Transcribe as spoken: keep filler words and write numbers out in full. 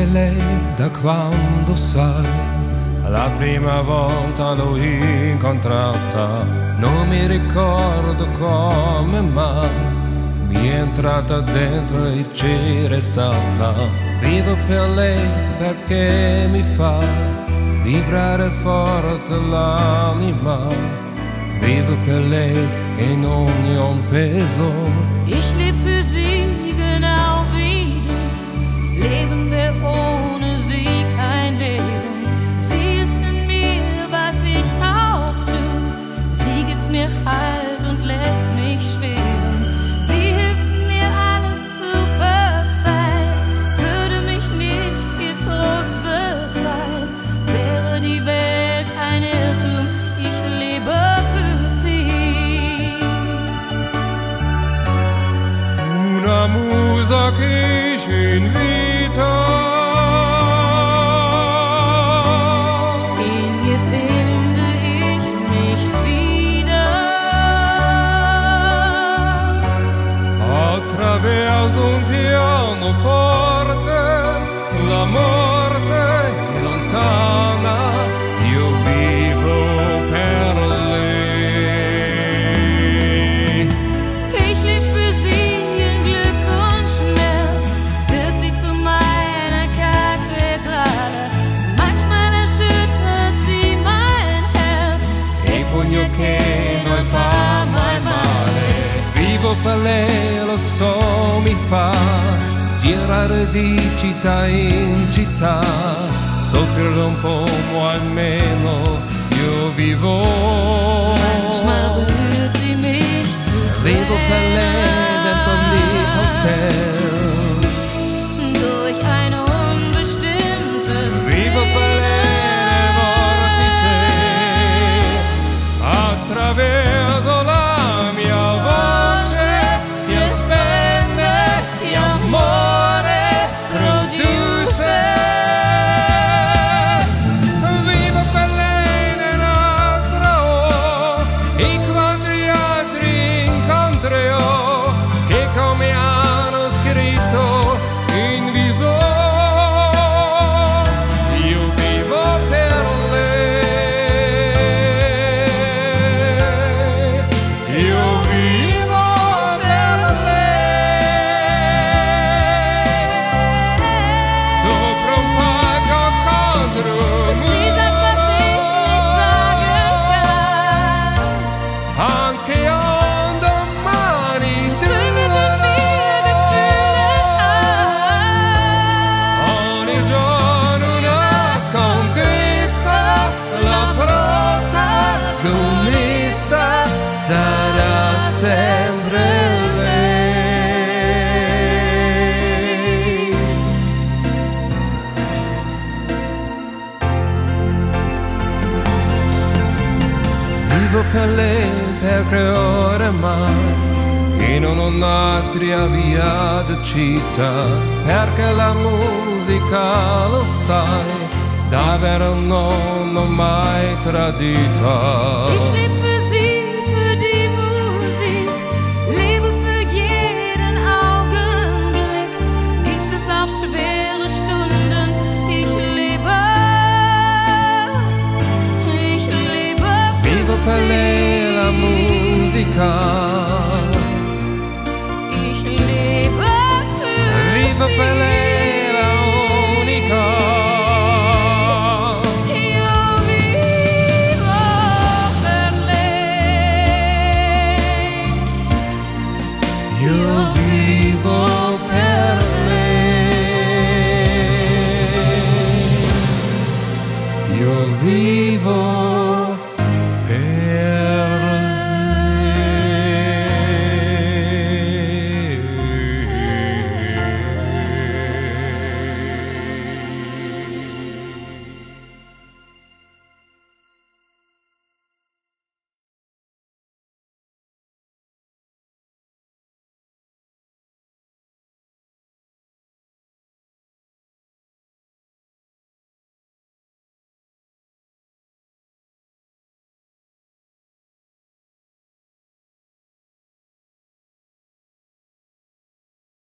lei da quando sai, la prima volta l'ho incontrata, non mi ricordo come mai mi è entrata dentro e ci restata. Vivo per lei perché mi fa vibrare forte l'anima, vivo per lei e non ne ho un peso. Ich leb für sie genau wie du, leben wir ohne sie kein Leben. Sie ist in mir, was ich auch tu, sie gibt mir Halt und lässt mich schweben. Sie hilft mir alles zu verzeihen, würde mich nicht ihr Trost befreien. Wäre die Welt ein Irrtum, ich lebe für sie. Una musa che ci invita, in ihr finde ich mich wieder. attraverso un pianoforte, la morte è lontana, io vivo per lei. Ich leb für sie in Glück und Schmerz, wird sie zu meiner Kathedrale. Manchmal erschüttert sie mein Herz, E il pugno che non fa mai male, vivo per lei, lo so, mi fa girare di città in città, soffrire un po' ma almeno io vivo. manchmal rührt sie mich zu Vivo per lei dentro gli hotel, Tränen durch ein unbestimmtes vivo per lei nel vortice, attraverso la mia voce si espande di amore, produce. Vivo per lei nell'altro, in quanti altri incontrerò che come hanno scritto in viso. Io vivo per lei, io vivo per lei, sopra un palco contro un Sie sagt, was ich nicht sagen kann. anche un domani Zündet in mir Gefühle an. ogni giorno una conquista, la protagonista sarà sempre lei. Vivo per lei perché oramai in un'altra via di città, perché la musica, lo sai, davvero non l'ho mai tradita. Ich leb für sie, für die Musik, lebe für jeden Augenblick. Gibt es auch schwere Stunden, ich lebe, ich lebe für Vivo per sie. lei la musica, Ich lebe für vivo sie. per lei la unica. Io vivo per lei. Io vivo per lei, io vivo per